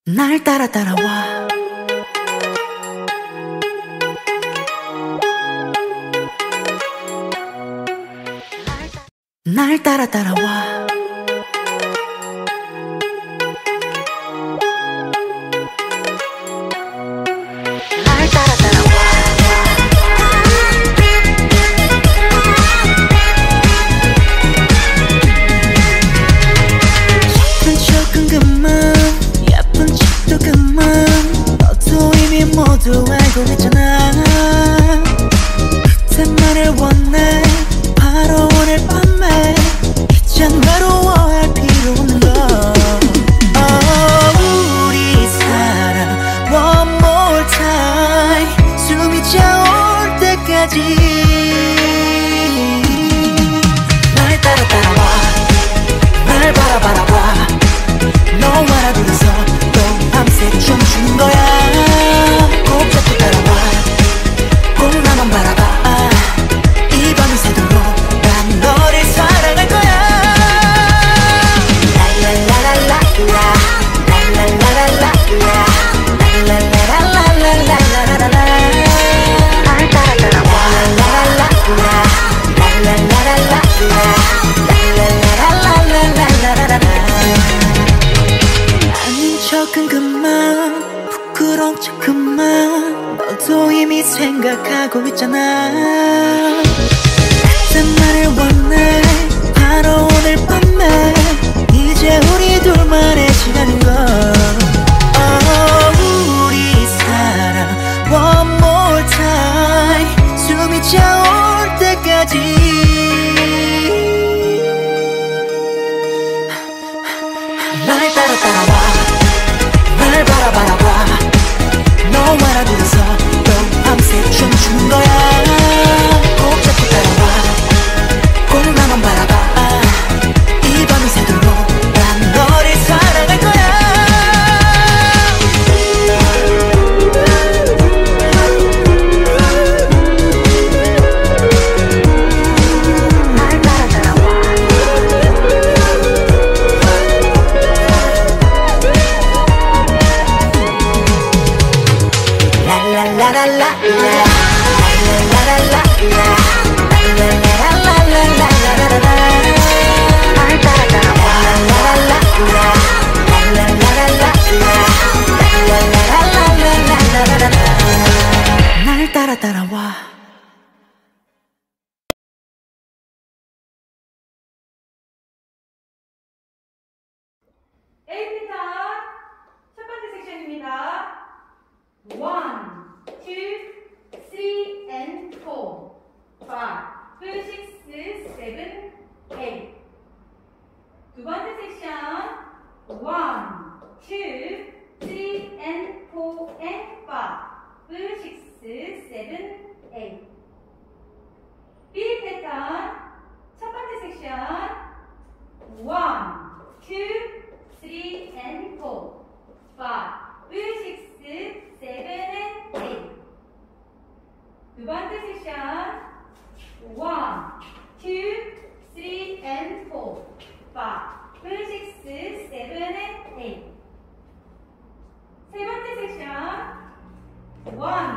날 따라와 날 따라와 날 따라와 예쁜 척은 그만 예쁜 척도 그만 너도 이미 모두 알고 있잖아 그때만을 원해 바로 오늘 밤에 이젠 외로워할 필요 없는 걸 우리 사랑 one more time 숨이 차올 때까지 날 따라와 날 바라봐 너와라 둘이서 또 밤새 춤추는 거야 꼭 잡고 따라와 꼭 나만 바라봐 이 밤이 새도록 난 너를 사랑할 거야 랄랄라랄라라 랄랄라랄라라 랄랄라랄라라라라라 날 따라와 랄랄라랄라라 랄랄라랄라라 랄랄라랄라라라라라 아닌 척은 그만 부끄러운 척 그만 너도 이미 생각하고 있잖아 그때만을 원해 바로 오늘 밤에 이제 우리 둘만의 시간인걸 우리 사랑 one more time 숨이 차올 때까지 날 따라와 날 바라봐 너와라 둘이서 또 밤새 춤추는 거야 꼭 잡고 따라와 꼭 나만 바라봐 이 밤이 새도록 난 너를 사랑할 거야 날 따라와 랄랄라랄라 날 따라와 A부터 첫 번째 섹션입니다. 1, 2, 3 and 4 5, 6, 7, 8 두 번째 섹션 1, 2, 3 and 4 and 5, 6, 7, 8 B 패턴 첫 번째 섹션 1, 2, 3 and 4 5, 6, 7 and 8 두 번째 섹션 1, 2, 3 and 4 5, 6, 7 and 8 세 번째 섹션 1,